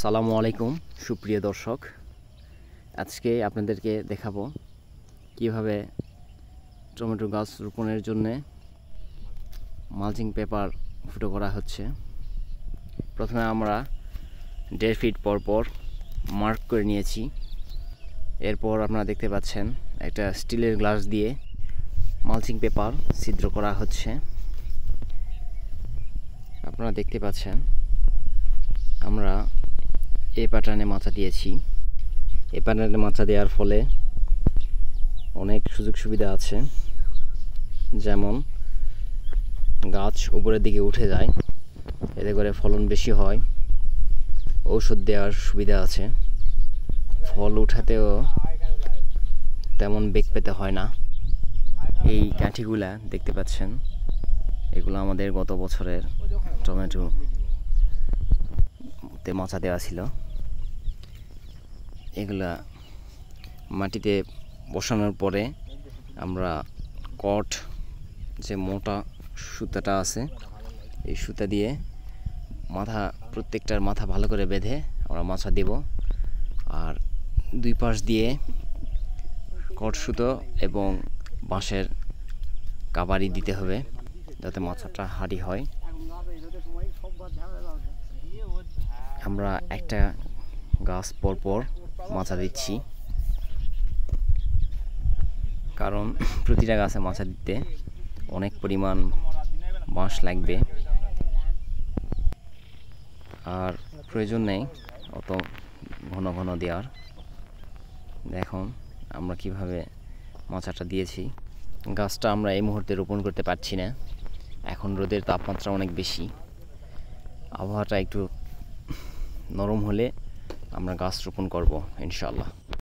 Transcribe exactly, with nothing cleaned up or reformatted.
আসসালামু আলাইকুম সুপ্রিয় দর্শক, আজকে আপনাদেরকে দেখাবো কিভাবে টমেটো গাছ রোপণের জন্য মালচিং পেপার ফুটো করা হচ্ছে। প্রথমে আমরা দেড় ফিট পর পর মার্ক করে নিয়েছি। এরপর আপনারা দেখতে পাচ্ছেন একটা স্টিলের গ্লাস দিয়ে মালচিং পেপার ছিদ্র করা হচ্ছে। আপনারা দেখতে পাচ্ছেন আমরা এই প্যাটার্নে মাচা দিয়েছি। এই প্যাটার্নে মাচা দেওয়ার ফলে অনেক সুযোগ সুবিধা আছে, যেমন গাছ উপরের দিকে উঠে যায়, এতে করে ফলন বেশি হয়। ঔষধ দেওয়ার সুবিধা আছে, ফল উঠাতেও তেমন বেগ পেতে হয় না। এই কাঠিগুলা দেখতে পাচ্ছেন, এগুলো আমাদের গত বছরের টমেটো তে মাচা দেওয়া ছিল। এগুলা মাটিতে বসানোর পরে আমরা কট যে মোটা সুতাটা আছে, এই সুতা দিয়ে মাথা প্রত্যেকটার মাথা ভালো করে বেঁধে আমরা মাচা দেব। আর দুই পাশ দিয়ে কট সুতো এবং বাঁশের কাবারি দিতে হবে, যাতে মাচাটা হাঁড়ি হয়। আমরা একটা গাছ পর পর মাচা দিচ্ছি, কারণ প্রতিটা গাছে মাচা দিতে অনেক পরিমাণ বাঁশ লাগবে, আর প্রয়োজন নেই অত ঘন ঘন দেওয়ার। দেখুন আমরা কিভাবে মাচাটা দিয়েছি। গাছটা আমরা এই মুহূর্তে রোপণ করতে পারছি না, এখন রোদের তাপমাত্রা অনেক বেশি। আবহাওয়াটা একটু নরম হলে আমরা গাছ রোপণ করব ইনশাআল্লাহ।